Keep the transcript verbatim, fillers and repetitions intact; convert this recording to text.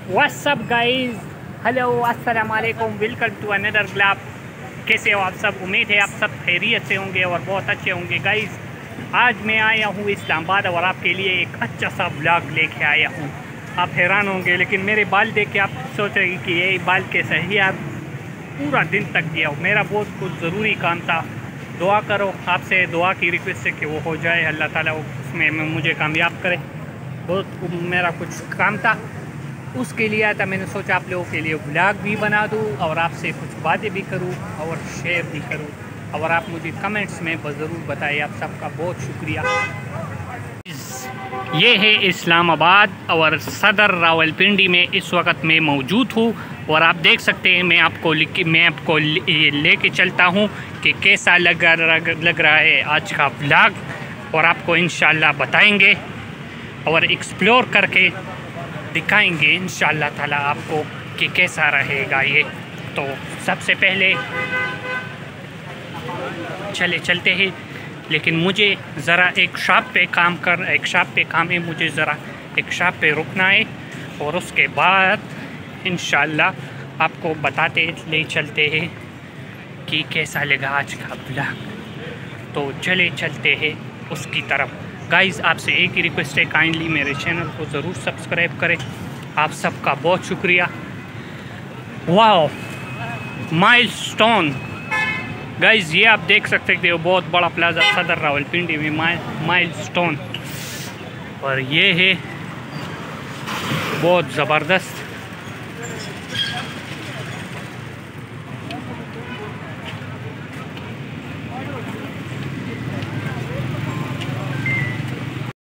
What's up guys, hello अस्सलाम वालेकुम, welcome to another blog. कैसे हो आप सब? उम्मीद है आप सब खैरियत से होंगे और बहुत अच्छे होंगे। गाइस आज मैं आया हूँ इस्लामाबाद और आपके लिए एक अच्छा सा ब्लॉग लेके आया हूँ। आप हैरान होंगे, लेकिन मेरे बाल देख के आप सोच रहे कि ये बाल कैसे है यार। पूरा दिन तक गया हूँ, मेरा बहुत कुछ ज़रूरी काम था। दुआ करो, आपसे दुआ की रिक्वेस्ट है कि वो हो जाए, अल्लाह ताला उसमें मुझे कामयाब करे। बहुत मेरा कुछ काम था, उसके लिए आया था। मैंने सोचा आप लोगों के लिए ब्लॉग भी बना दूं और आपसे कुछ बातें भी करूं और शेयर भी करूं। और आप मुझे कमेंट्स में ज़रूर बताएं। आप सबका बहुत शुक्रिया। ये है इस्लामाबाद और सदर रावलपिंडी में इस वक्त मैं मौजूद हूँ। और आप देख सकते हैं, मैं आपको मैं आपको लेके चलता हूँ कि कैसा लग लग रहा है आज का ब्लॉग, और आपको इंशाल्लाह बताएंगे और एक्सप्लोर करके दिखाएंगे इंशाल्लाह ताला आपको कि कैसा रहेगा ये। तो सबसे पहले चले चलते हैं, लेकिन मुझे ज़रा एक शॉप पे काम कर एक शॉप पे काम है मुझे ज़रा एक शॉप पे रुकना है, और उसके बाद इंशाल्लाह आपको बताते ले चलते हैं कि कैसा लगा आज का ब्लॉग। तो चले चलते हैं उसकी तरफ। गाइस आपसे एक ही रिक्वेस्ट है, काइंडली मेरे चैनल को ज़रूर सब्सक्राइब करें। आप सबका बहुत शुक्रिया। वाओ, माइलस्टोन गाइस, ये आप देख सकते हो, बहुत बड़ा प्लाजा सदर रावलपिंडी में माइलस्टोन। और ये है बहुत ज़बरदस्त